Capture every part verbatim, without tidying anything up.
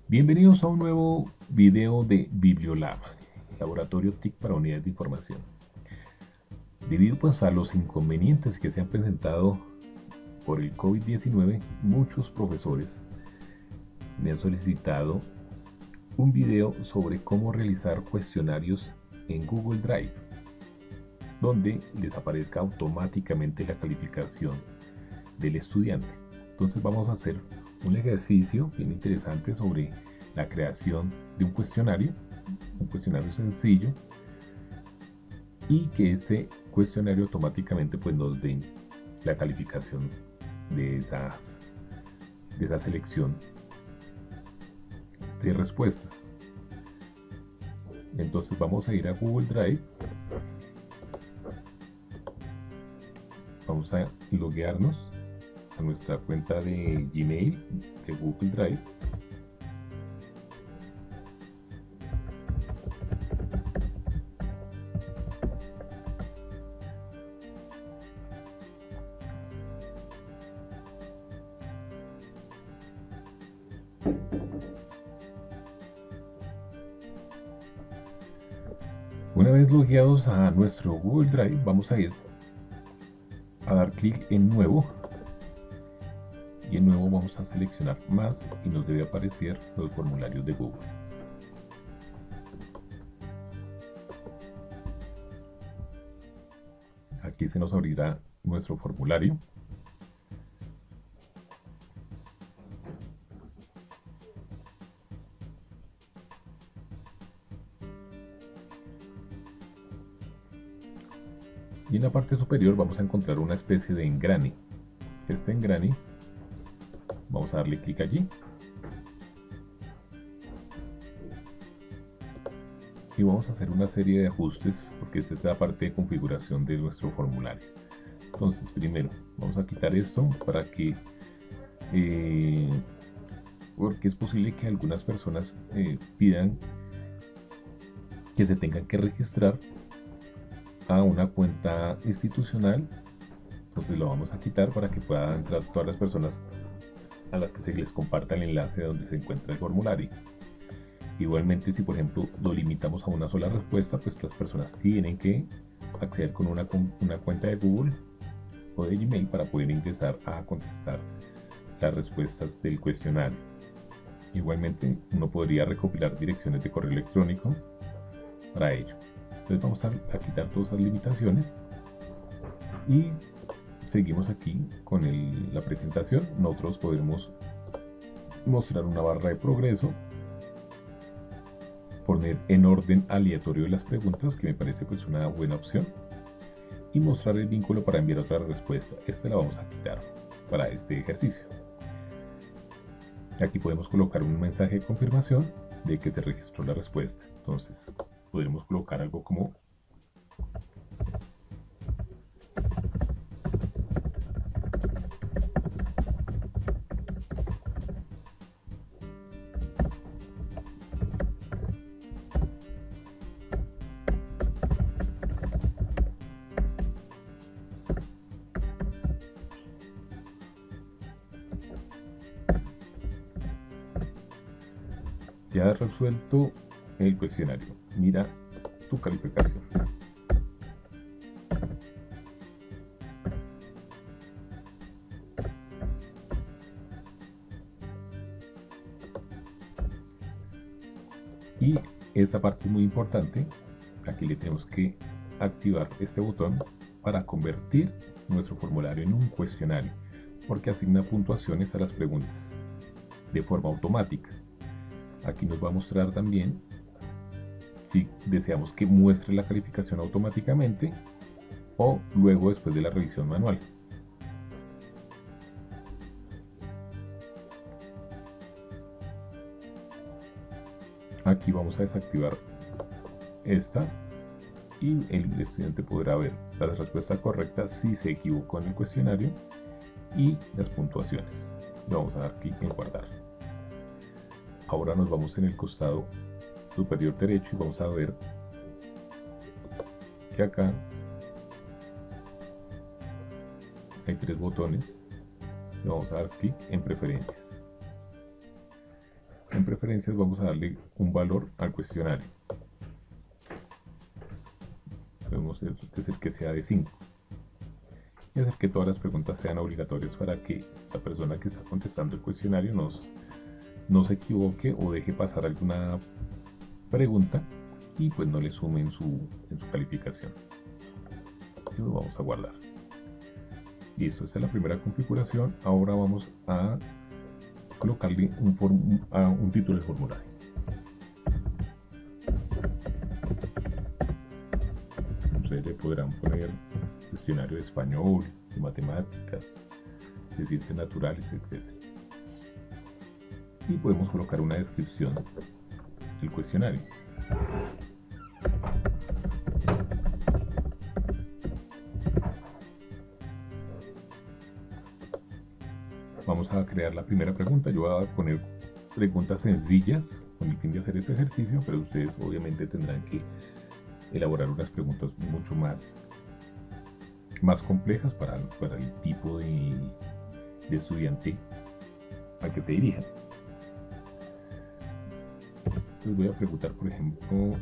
Bienvenidos a un nuevo video de Bibliolab, Laboratorio T I C para Unidades de Información. Debido pues, a los inconvenientes que se han presentado por el COVID diecinueve, muchos profesores me han solicitado un video sobre cómo realizar cuestionarios en Google Drive, donde les aparezca automáticamente la calificación del estudiante. Entonces vamos a hacer un ejercicio bien interesante sobre la creación de un cuestionario, un cuestionario sencillo, y que este cuestionario automáticamente pues, nos dé la calificación de, esas, de esa selección de respuestas. Entonces vamos a ir a Google Drive, vamos a loguearnos a nuestra cuenta de Gmail de Google Drive. Una vez logueados a nuestro Google Drive, vamos a ir a dar clic en nuevo, y en nuevo vamos a seleccionar más y nos debe aparecer los formularios de Google. Aquí se nos abrirá nuestro formulario. Y en la parte superior vamos a encontrar una especie de engrane. Este engrane, vamos a darle clic allí. Y vamos a hacer una serie de ajustes, porque esta es la parte de configuración de nuestro formulario. Entonces, primero, vamos a quitar esto para que... Eh, porque es posible que algunas personas eh, pidan que se tengan que registrar a una cuenta institucional. Entonces lo vamos a quitar para que puedan entrar todas las personas a las que se les comparta el enlace de donde se encuentra el formulario. Igualmente, si por ejemplo lo limitamos a una sola respuesta, pues las personas tienen que acceder con una, con una cuenta de Google o de Gmail para poder ingresar a contestar las respuestas del cuestionario. Igualmente, uno podría recopilar direcciones de correo electrónico para ello. Entonces vamos a, a quitar todas esas limitaciones y seguimos aquí con el, la presentación. Nosotros podemos mostrar una barra de progreso, poner en orden aleatorio las preguntas, que me parece pues una buena opción, y mostrar el vínculo para enviar otra respuesta. Esta la vamos a quitar para este ejercicio. Aquí podemos colocar un mensaje de confirmación de que se registró la respuesta. Entonces podremos colocar algo como ya has resuelto el cuestionario, mira tu calificación. Y esta parte es muy importante. Aquí le tenemos que activar este botón para convertir nuestro formulario en un cuestionario, porque asigna puntuaciones a las preguntas de forma automática. Aquí nos va a mostrar también si deseamos que muestre la calificación automáticamente o luego después de la revisión manual. Aquí vamos a desactivar esta y el estudiante podrá ver las respuestas correctas si se equivocó en el cuestionario y las puntuaciones. Le vamos a dar clic en guardar. Ahora nos vamos en el costado superior derecho y vamos a ver que acá hay tres botones. Le vamos a dar clic en preferencias. En preferencias vamos a darle un valor al cuestionario. Podemos decir que sea de cinco. Y hacer que todas las preguntas sean obligatorias para que la persona que está contestando el cuestionario nos, no se equivoque o deje pasar alguna pregunta y pues no le sume en su, en su calificación. Y lo vamos a guardar. Listo, esta es la primera configuración. Ahora vamos a colocarle un, form, a un título del formulario. Ustedes le podrán poner cuestionario de español, de matemáticas, de ciencias naturales, etcétera. Y podemos colocar una descripción del cuestionario. Vamos a crear la primera pregunta. Yo voy a poner preguntas sencillas con el fin de hacer este ejercicio, pero ustedes obviamente tendrán que elaborar unas preguntas mucho más, más complejas para, para el tipo de, de estudiante al que se dirijan. Les voy a preguntar, por ejemplo,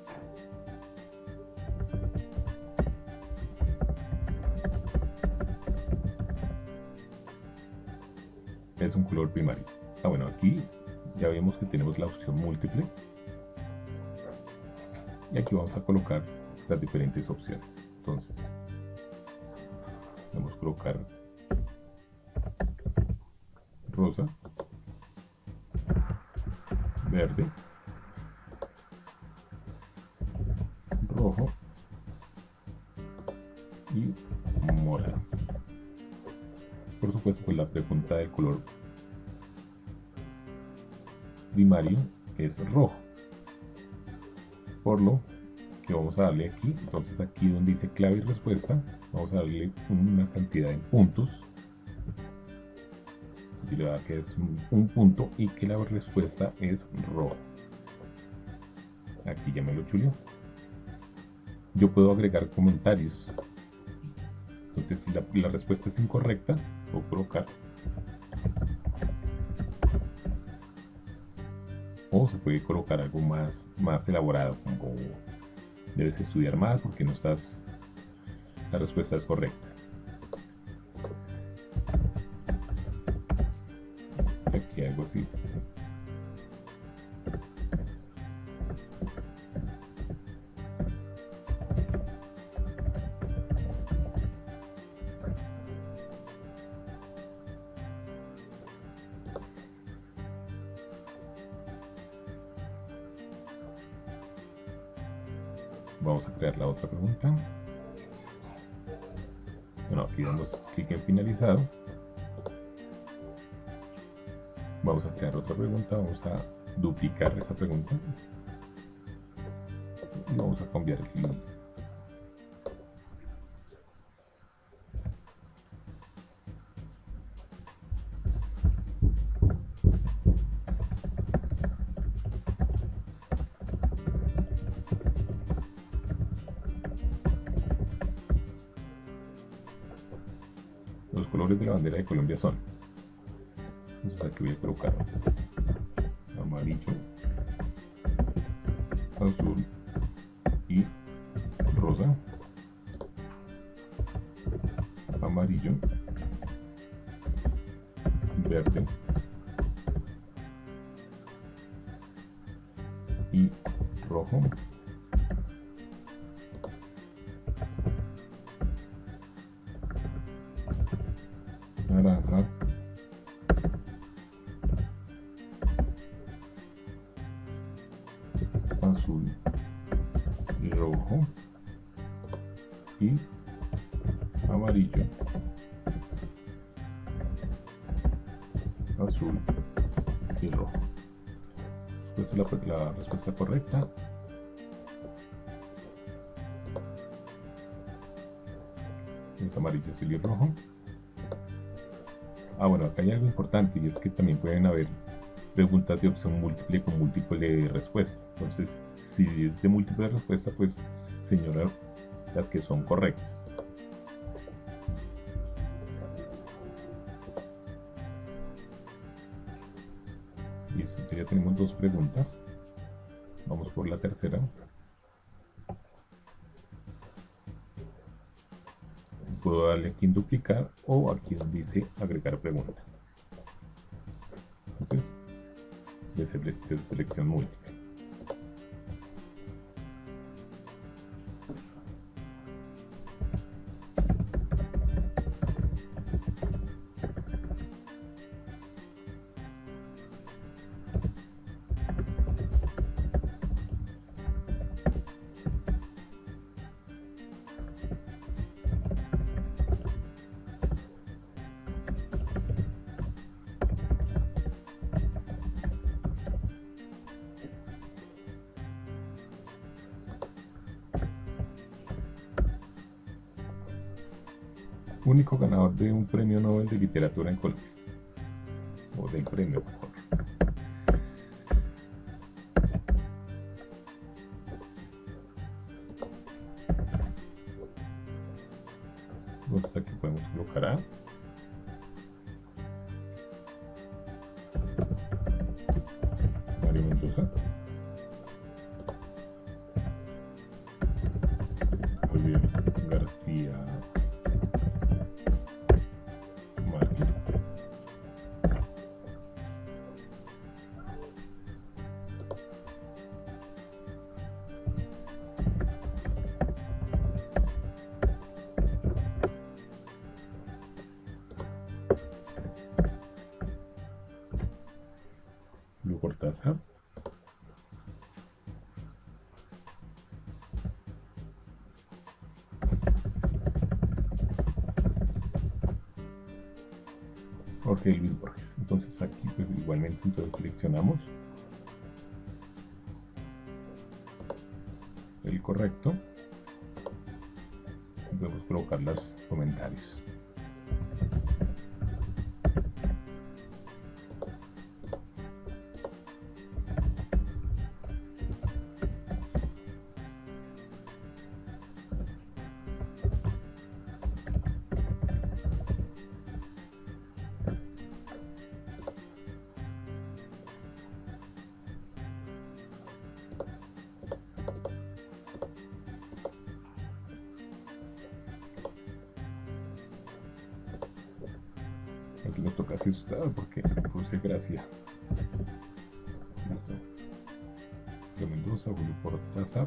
es un color primario. Ah, bueno, aquí ya vemos que tenemos la opción múltiple y aquí vamos a colocar las diferentes opciones. Entonces vamos a colocar rosa, verde, rojo y morado. Por supuesto, pues la pregunta del color primario es rojo, por lo que vamos a darle aquí. Entonces aquí donde dice clave y respuesta vamos a darle una cantidad de puntos y le va a dar que es un, un punto y que la respuesta es rojo. Aquí ya me lo chuleó. Yo puedo agregar comentarios. Entonces si la, la respuesta es incorrecta, puedo colocar, o se puede colocar algo más, más elaborado, como debes estudiar más porque no estás, la respuesta es correcta. Aquí algo así. Vamos a crear la otra pregunta. Bueno, aquí damos clic en finalizado. Vamos a crear otra pregunta. Vamos a duplicar esa pregunta. Y vamos a cambiar aquí. Los colores de la bandera de Colombia son, entonces aquí voy a colocar amarillo, azul y rosa, amarillo, verde y rojo, naranja, azul y rojo y amarillo, azul y rojo. Después la, la respuesta correcta es amarillo, azul y rojo. Ah, bueno, acá hay algo importante y es que también pueden haber preguntas de opción múltiple con múltiple respuesta. Entonces, si es de múltiple respuesta, pues señora las que son correctas. Listo, entonces ya tenemos dos preguntas. Vamos por la tercera. Puedo darle aquí en duplicar o aquí donde dice agregar pregunta. Entonces, de, sele de selección múltiple. Único ganador de un premio Nobel de literatura en Colombia, o del premio, mejor. Entonces aquí podemos colocar A. Mario Mendoza. Javier García Márquez. Julio Cortázar. Jorge Luis Borges. Entonces aquí pues igualmente entonces seleccionamos el correcto y podemos colocar los comentarios. Aquí nos toca ajustar porque puse gracia. Listo. De Mendoza, Julio Cortázar.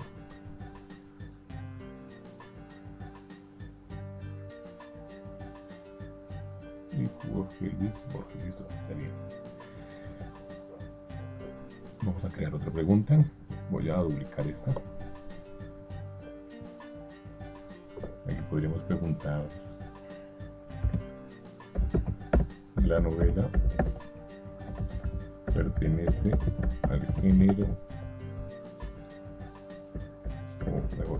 Y Jorge Luis Borges. Listo, está bien. Vamos a crear otra pregunta. Voy a duplicar esta. Aquí podríamos preguntar: la novela pertenece al género, o mejor,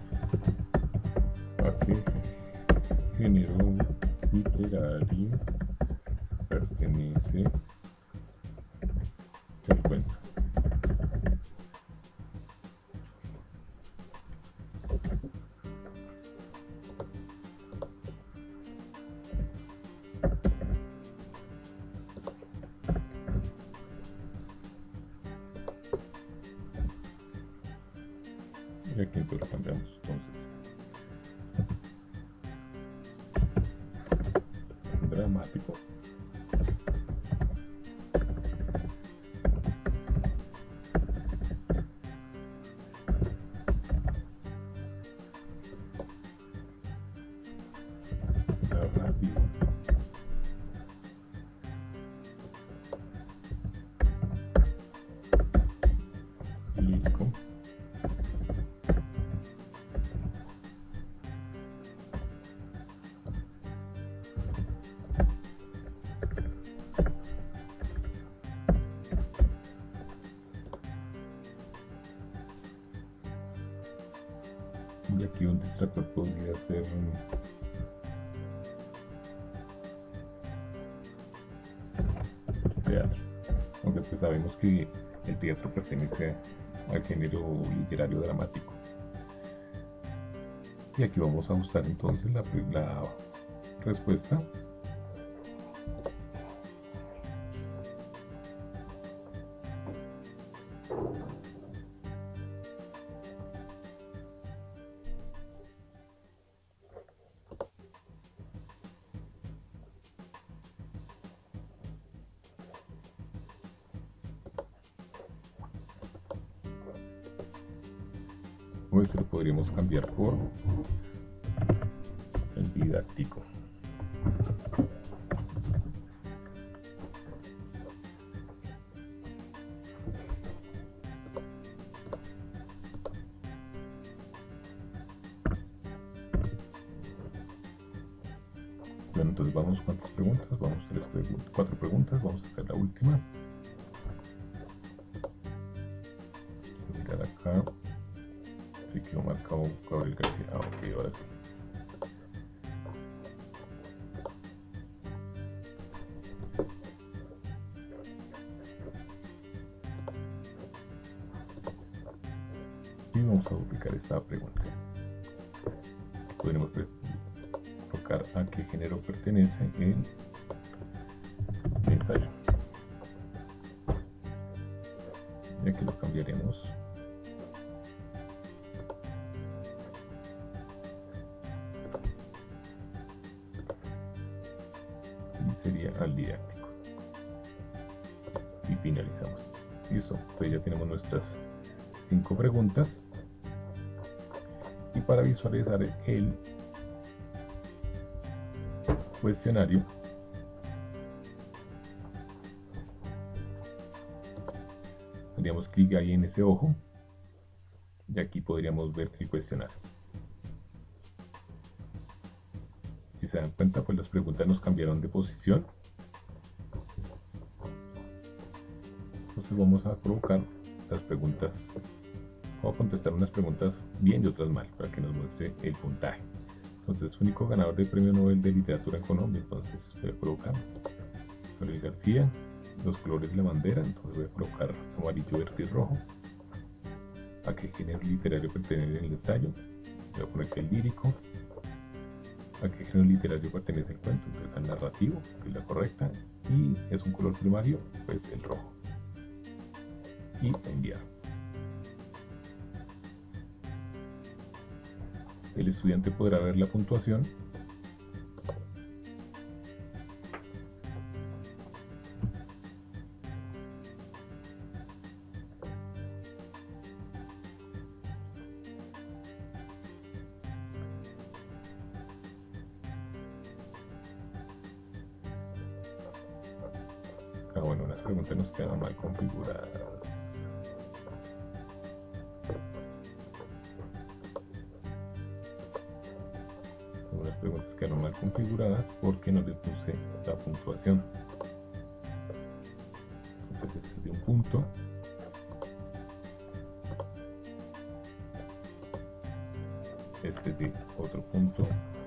¿a qué género literario pertenece el cuento? Y aquí entonces cambiamos entonces dramático. Narrativo. Lírico. Y aquí un distractor podría ser teatro, aunque pues sabemos que el teatro pertenece al género literario dramático. Y aquí vamos a ajustar entonces la, la respuesta. O este lo podríamos cambiar por el didáctico. Bueno, entonces vamos, ¿cuántas preguntas? Vamos, tres preguntas, cuatro preguntas, vamos a hacer la última. Mirar acá. Sí, quedó marcado Gabriel García. Ah, ok, ahora sí. Y vamos a duplicar esta pregunta. Podremos colocar a qué género pertenece el ensayo. Y aquí lo cambiaremos. Y sería al didáctico. Y finalizamos. Listo. Entonces ya tenemos nuestras cinco preguntas. Y para visualizar el cuestionario, haríamos clic ahí en ese ojo y aquí podríamos ver el cuestionario. Si se dan cuenta, pues las preguntas nos cambiaron de posición. Entonces vamos a colocar las preguntas, vamos a contestar unas preguntas bien y otras mal para que nos muestre el puntaje. Entonces, único ganador del Premio Nobel de Literatura en Colombia, entonces voy a colocar Gabriel García, los colores de la bandera, entonces voy a colocar amarillo, verde y rojo. ¿A qué género literario pertenece el ensayo? Voy a poner que el lírico. ¿A qué género literario pertenece el cuento? Entonces al narrativo, que es la correcta, y es un color primario, pues el rojo. Y enviar. El estudiante podrá ver la puntuación ah bueno, las preguntas nos quedan mal configuradas. Las preguntas quedaron mal configuradas porque no les puse la puntuación. Entonces este es de un punto. Este es de otro punto.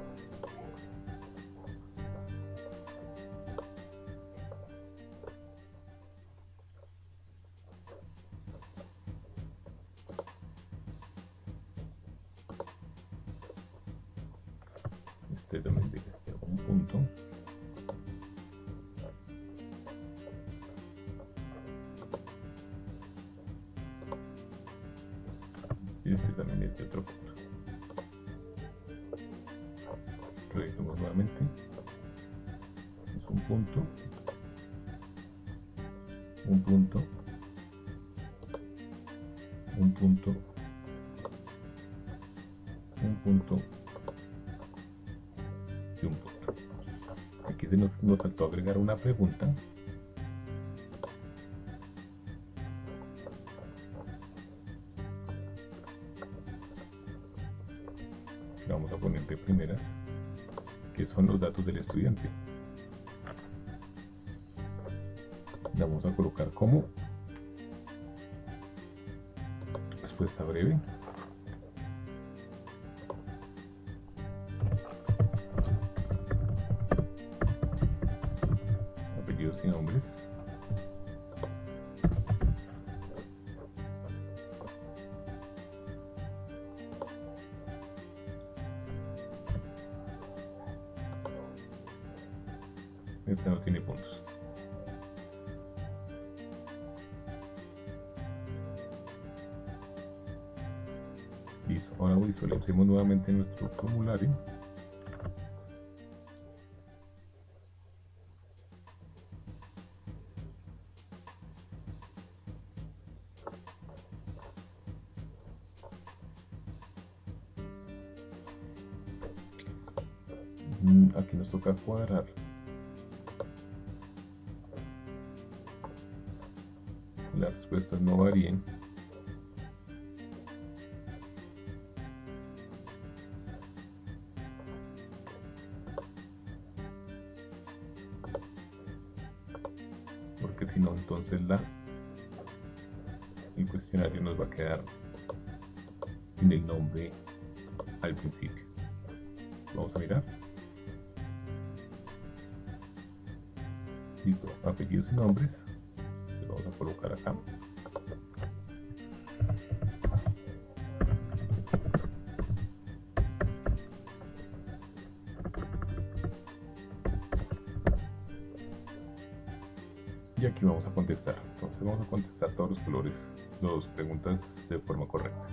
Este también de este un punto. Y este también es de otro punto. Revisamos nuevamente. Es un punto, un punto, un punto, un punto y un punto. Aquí se nos, nos faltó agregar una pregunta. La vamos a poner de primeras, que son los datos del estudiante. La vamos a colocar como respuesta breve. Apellidos y nombres. Este no tiene puntos. Listo, ahora visualicemos nuevamente nuestro formulario. Aquí nos toca cuadrar las respuestas no varíen. Porque si no, entonces la el cuestionario nos va a quedar sin el nombre al principio. Vamos a mirar. Listo, apellidos y nombres los vamos a colocar acá. Y aquí vamos a contestar. Entonces vamos a contestar todos los colores, las preguntas de forma correcta.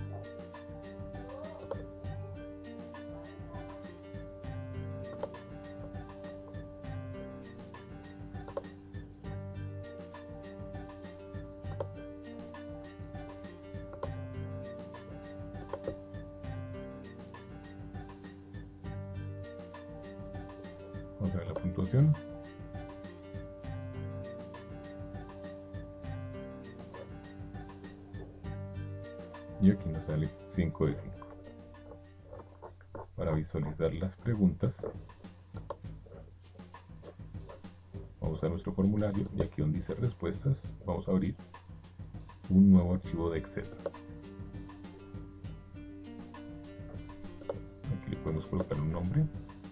Vamos a ver la puntuación. Y aquí nos sale cinco de cinco. Para visualizar las preguntas, vamos a nuestro formulario y aquí donde dice respuestas, vamos a abrir un nuevo archivo de Excel. Aquí le podemos colocar un nombre.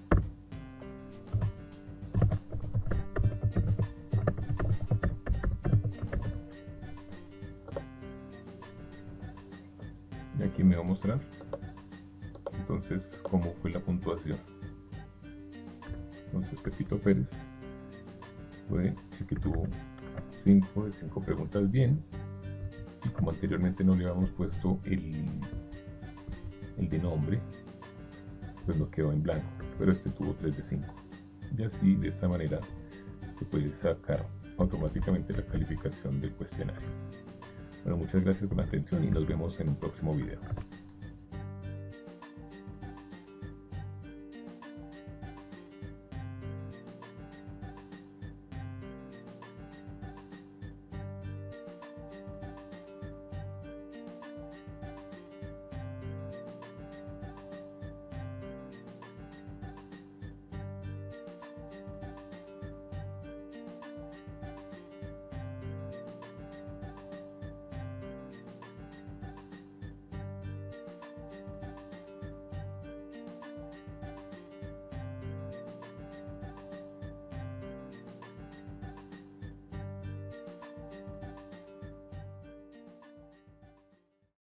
Y aquí me va a mostrar entonces cómo fue la puntuación. Entonces Pepito Pérez fue el que tuvo cinco de cinco preguntas bien, y como anteriormente no le habíamos puesto el, el de nombre, pues no quedó en blanco, pero este tuvo tres de cinco. Y así, de esta manera, se puede sacar automáticamente la calificación del cuestionario. Bueno, muchas gracias por la atención y nos vemos en un próximo video.